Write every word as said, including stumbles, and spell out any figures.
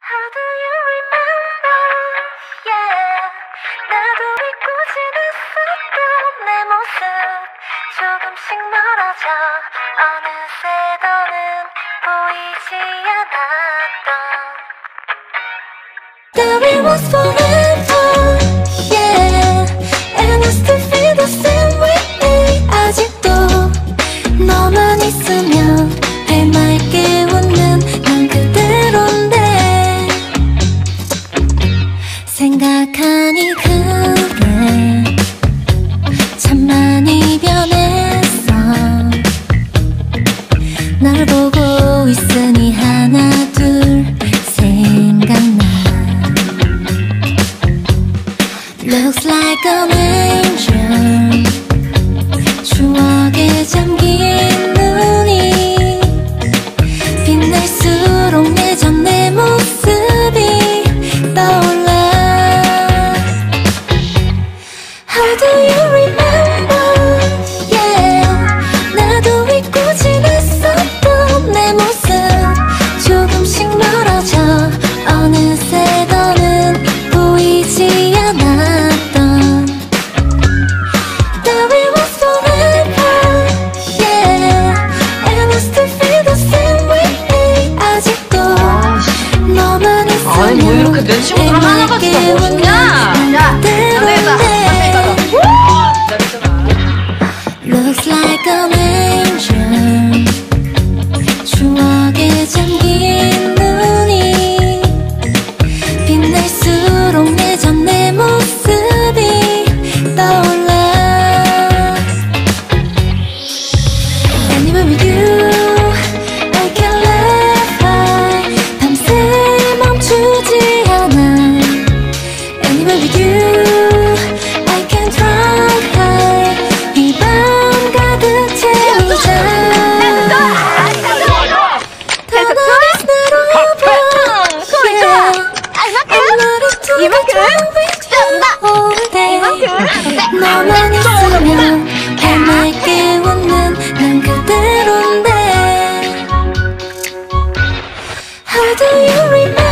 How do you remember? Yeah. 나도 잊고 지냈었던 내 모습 조금씩 멀어져 어느새 더는 보이지 않았던 That we was forever. Yeah. And I still feel the same way. 아직도 너만 있으면 해맑게 웃는 난 그대로인데 생각하니 그래 참 많이 변했어. 널 보고 있으니 하나 둘 생각나. Looks like an angel. 추억에 잠긴 눈이 빛날수록 예전 내 모습이 떠올라. How do you remember? Yeah. 나도 잊고 지냈었던 내 모습 조금씩 멀어져 어느새 더는 보이지 않았던 That we was forever. Yeah. And I still feel the same way. 아직도 너만 있으면 아니 뭐 이렇게 내 친구들 하나같이 다 멋있냐? 야! Looks like an angel. 추억에 잠긴 눈이 빛날수록 예전 내 모습이 떠올라. Anywhere with you I can live high. 밤새 멈추지 않아. Anywhere with you I can drunk high. 이 밤 가득 채우자. 더는 is not over. Yeah. I'm ready to be done with you all day. 너만 있으면 해맑게 웃는 난 그대로인데 How do you remember?